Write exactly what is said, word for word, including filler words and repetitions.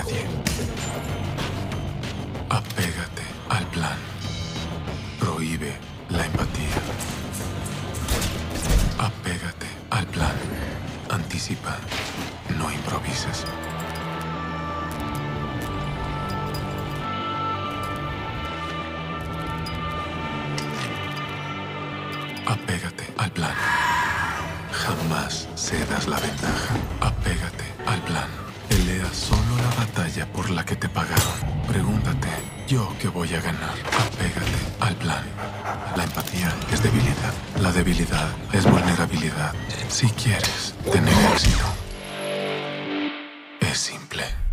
nadie. Apégate al plan. Prohíbe la empatía. Apégate al plan. Anticipa. No improvises. Apégate al plan. Jamás cedas la ventaja. Apégate al plan. Pelea solo la batalla por la que te pagaron. Pregúntate, ¿yo qué voy a ganar? Apégate al plan. La empatía es debilidad. La debilidad es vulnerabilidad. Si quieres tener éxito, es simple.